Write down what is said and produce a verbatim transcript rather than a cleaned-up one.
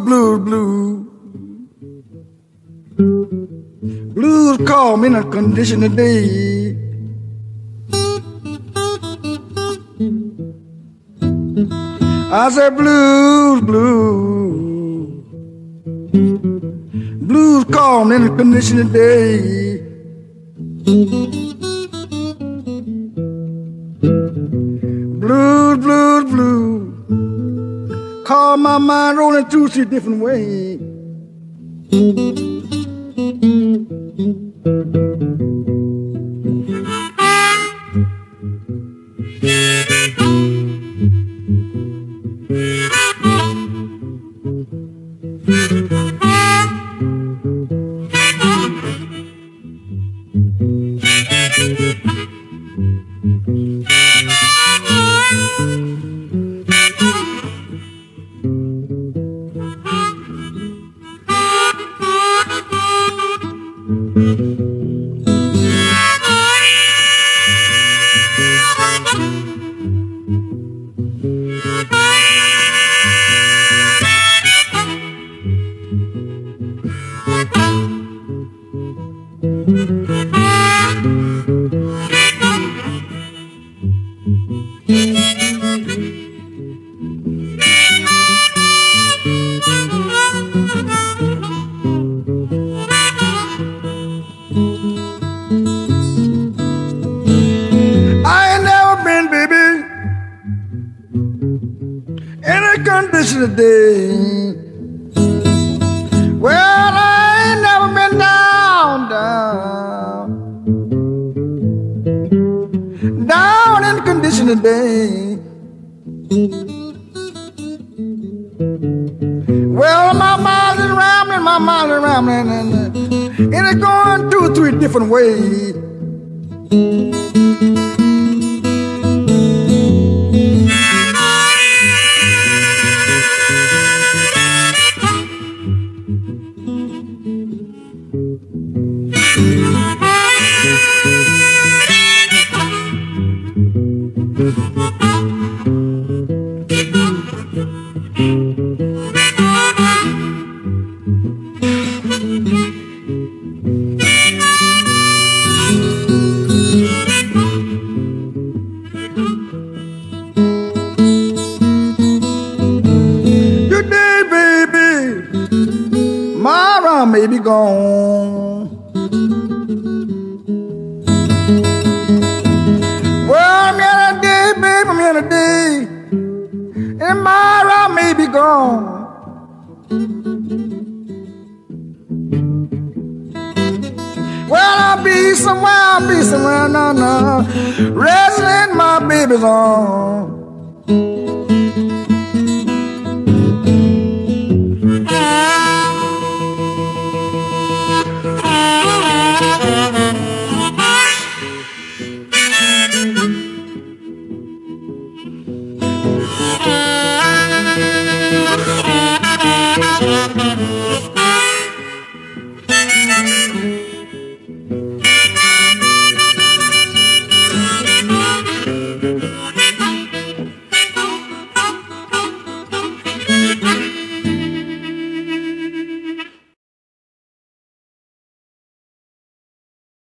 blues, blues. Blues call me in a condition today. I said blues, blues. Blues call me in a condition today. Blues, blues, blues. Call my mind rolling through three different ways. Today. Well, I ain't never been down, down, down in condition today. Well, my mind is rambling, my mind is rambling, and, uh, and it's going two or three different ways. May be gone. Well, I'm in a day, baby, I'm in a day, and Myra may be gone. Well, I'll be somewhere, I'll be somewhere, no, no, wrestling my baby's on.